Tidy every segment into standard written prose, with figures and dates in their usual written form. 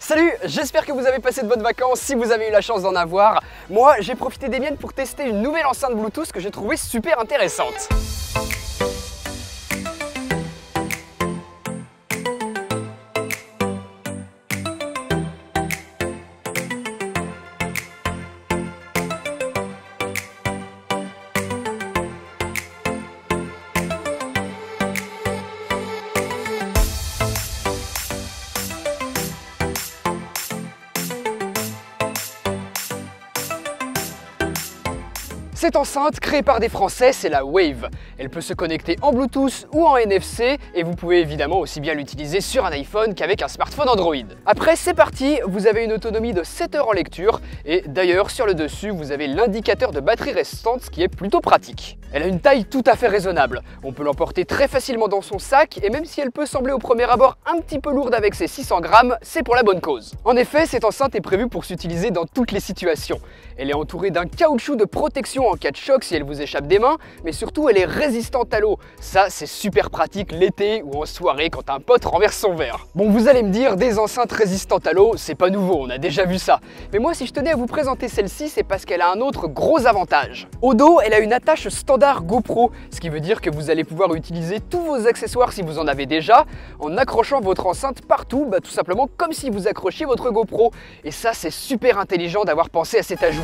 Salut, j'espère que vous avez passé de bonnes vacances si vous avez eu la chance d'en avoir. Moi, j'ai profité des miennes pour tester une nouvelle enceinte Bluetooth que j'ai trouvée super intéressante. Cette enceinte, créée par des Français, c'est la Wave. Elle peut se connecter en Bluetooth ou en NFC et vous pouvez évidemment aussi bien l'utiliser sur un iPhone qu'avec un smartphone Android. Après, c'est parti, vous avez une autonomie de 7 heures en lecture et d'ailleurs sur le dessus, vous avez l'indicateur de batterie restante, ce qui est plutôt pratique. Elle a une taille tout à fait raisonnable. On peut l'emporter très facilement dans son sac et même si elle peut sembler au premier abord un petit peu lourde avec ses 600 grammes, c'est pour la bonne cause. En effet, cette enceinte est prévue pour s'utiliser dans toutes les situations. Elle est entourée d'un caoutchouc de protection en cas de choc si elle vous échappe des mains, mais surtout elle est résistante à l'eau. Ça, c'est super pratique l'été ou en soirée quand un pote renverse son verre. Bon, vous allez me dire, des enceintes résistantes à l'eau, c'est pas nouveau, on a déjà vu ça. Mais moi, si je tenais à vous présenter celle-ci, c'est parce qu'elle a un autre gros avantage. Au dos, elle a une attache standard GoPro, ce qui veut dire que vous allez pouvoir utiliser tous vos accessoires si vous en avez déjà, en accrochant votre enceinte partout, tout simplement comme si vous accrochiez votre GoPro. Et ça, c'est super intelligent d'avoir pensé à cet ajout.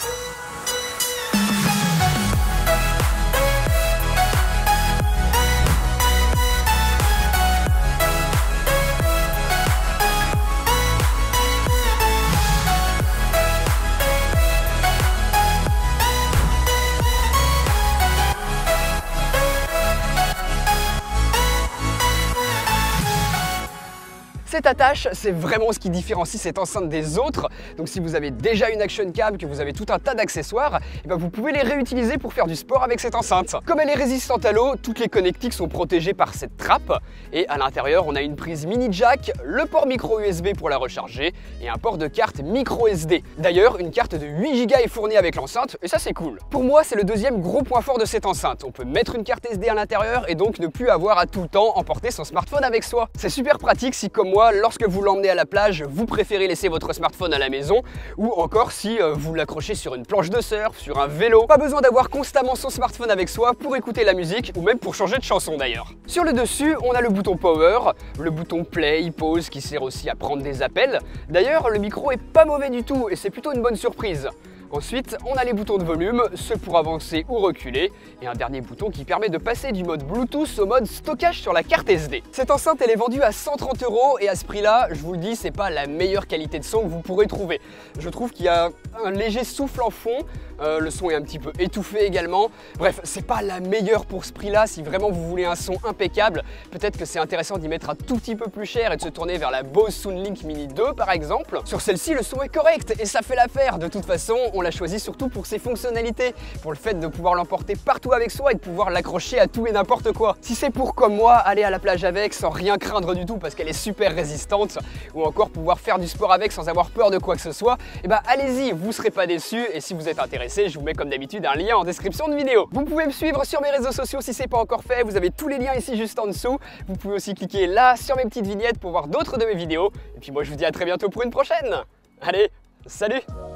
Cette attache, c'est vraiment ce qui différencie cette enceinte des autres. Donc si vous avez déjà une action cam, que vous avez tout un tas d'accessoires, vous pouvez les réutiliser pour faire du sport avec cette enceinte. Comme elle est résistante à l'eau, toutes les connectiques sont protégées par cette trappe. Et à l'intérieur, on a une prise mini jack, le port micro USB pour la recharger et un port de carte micro SD. D'ailleurs, une carte de 8 Go est fournie avec l'enceinte et ça c'est cool. Pour moi, c'est le deuxième gros point fort de cette enceinte. On peut mettre une carte SD à l'intérieur et donc ne plus avoir à tout le temps emporter son smartphone avec soi. C'est super pratique si comme moi, lorsque vous l'emmenez à la plage, vous préférez laisser votre smartphone à la maison ou encore si vous l'accrochez sur une planche de surf, sur un vélo. Pas besoin d'avoir constamment son smartphone avec soi pour écouter la musique ou même pour changer de chanson d'ailleurs. Sur le dessus, on a le bouton Power, le bouton Play, Pause qui sert aussi à prendre des appels. D'ailleurs, le micro est pas mauvais du tout et c'est plutôt une bonne surprise. Ensuite, on a les boutons de volume, ceux pour avancer ou reculer, et un dernier bouton qui permet de passer du mode Bluetooth au mode stockage sur la carte SD. Cette enceinte, elle est vendue à 130 € et à ce prix-là, je vous le dis, c'est pas la meilleure qualité de son que vous pourrez trouver. Je trouve qu'il y a un léger souffle en fond, le son est un petit peu étouffé également. Bref, c'est pas la meilleure pour ce prix-là. Si vraiment vous voulez un son impeccable, peut-être que c'est intéressant d'y mettre un tout petit peu plus cher et de se tourner vers la Bose Soundlink Mini 2 par exemple. Sur celle-ci, le son est correct et ça fait l'affaire. De toute façon, on l'a choisi surtout pour ses fonctionnalités, pour le fait de pouvoir l'emporter partout avec soi et de pouvoir l'accrocher à tout et n'importe quoi. Si c'est pour, comme moi, aller à la plage avec sans rien craindre du tout parce qu'elle est super résistante, ou encore pouvoir faire du sport avec sans avoir peur de quoi que ce soit, allez-y, vous serez pas déçus. Et si vous êtes intéressé, je vous mets comme d'habitude un lien en description de vidéo. Vous pouvez me suivre sur mes réseaux sociaux si c'est pas encore fait, vous avez tous les liens ici juste en dessous. Vous pouvez aussi cliquer là sur mes petites vignettes pour voir d'autres de mes vidéos. Et puis moi je vous dis à très bientôt pour une prochaine. Allez, salut!